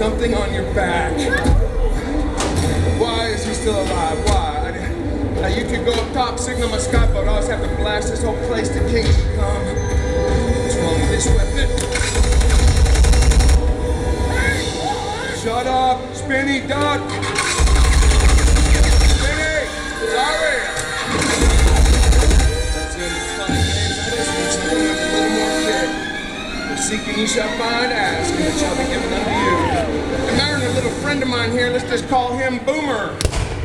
something on your back. Why is he still alive? Why? You could go up top, signal my skyboat. I always have to blast this whole place to Kingdom Come. What's wrong with this weapon? Shut up, Spinny Duck! Spinny! Sorry! That's it, it's fun and games. I just need something with a little more kick. For seeking you shall find, ask, and it shall be given unto you. I'm marrying a little friend of mine here, let's just call him Boomer.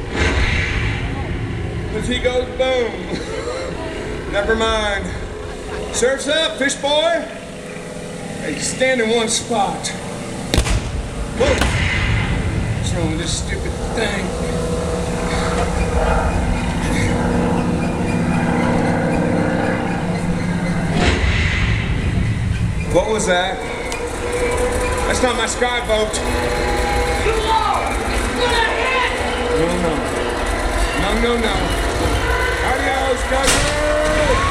Because he goes boom. Never mind. Surf's up, fish boy! Hey, stand in one spot. Whoa! What's wrong with this stupid thing? What was that? That's not my skyboat. No. Adios, Douglas!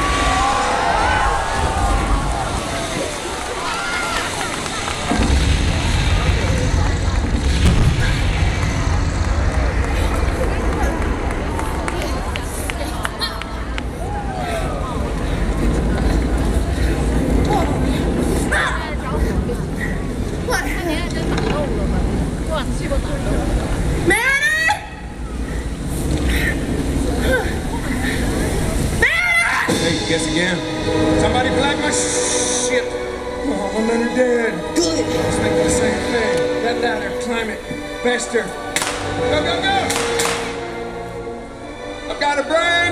Guess again. Somebody black my ship. Oh, I'm under dead. Good. Let's make the same thing. That ladder, climb it. Faster. Go! I've got a brain!